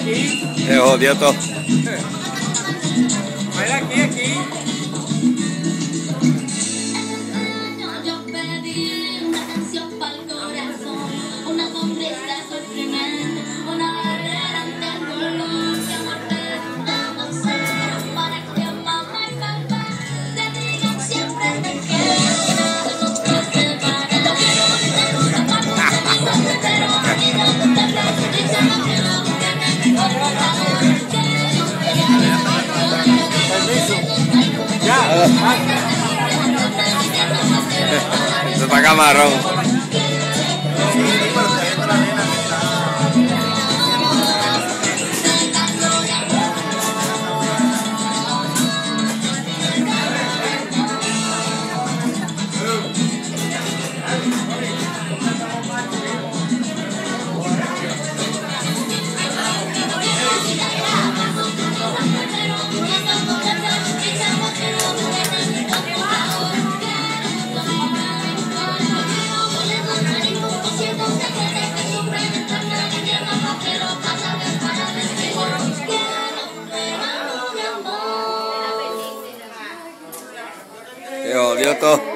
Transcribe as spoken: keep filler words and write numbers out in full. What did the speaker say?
aquí. Se jodió todo. Baila aquí, aquí. Yo pedí una canción para el corazón, una sonrisa sorprendente, una barrera ante el dolor. Que amor necesitamos ser para que mamá y papá te digan siempre te quiero. Nosotros separados, no quiero volver a zapatos, pero a mí no te abrazo, dice no quiero buscarme mejor, por favor, que no Ya. Eso está camarón. Quiero Se jodió todo.